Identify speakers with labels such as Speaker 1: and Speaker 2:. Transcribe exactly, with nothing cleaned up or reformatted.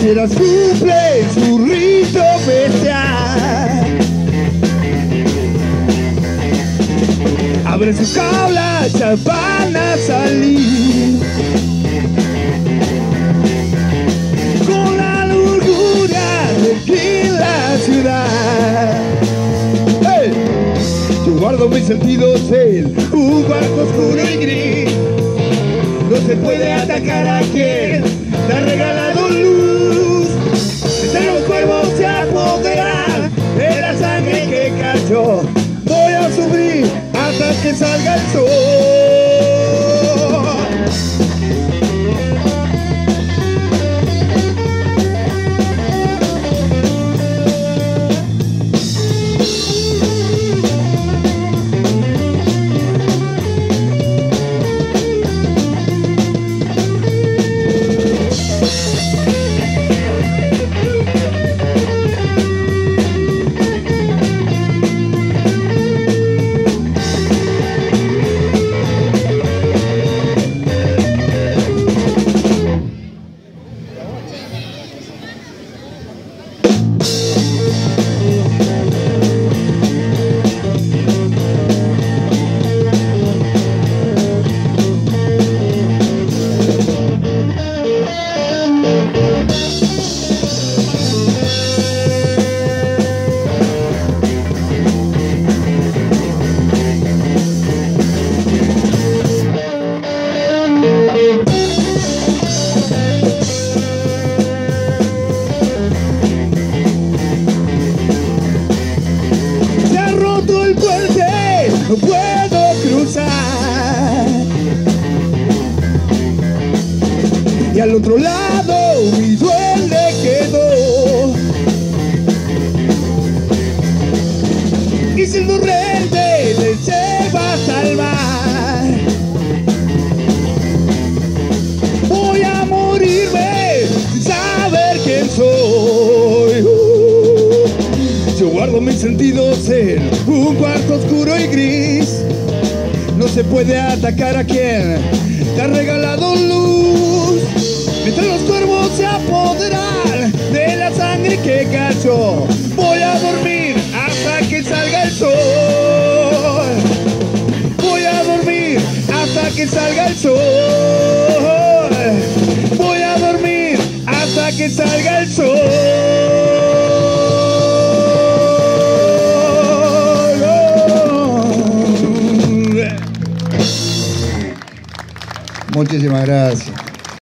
Speaker 1: mientras cumple su rito bestial. Abre su jaula, ya van a salir con la lujuria de aquí en la ciudad. ¡Hey! Yo guardo mis sentidos en un cuarto oscuro y gris. No se puede atacar a quien te ha regalado luz. Entre los cuervos se apodera de la sangre que cayó. Voy a sufrir hasta que salga el sol. No puedo cruzar, y al otro lado mi duende quedó, y si el torrente te lleva a salvar, voy a morirme sin saber quién soy. Yo guardo mis sentidos en un cuarto oscuro y gris. No se puede atacar a quien te ha regalado luz. Mientras los cuervos se apoderan de la sangre que cayó, voy a dormir hasta que salga el sol. Voy a dormir hasta que salga el sol. Voy a dormir hasta que salga el sol. Muchísimas gracias.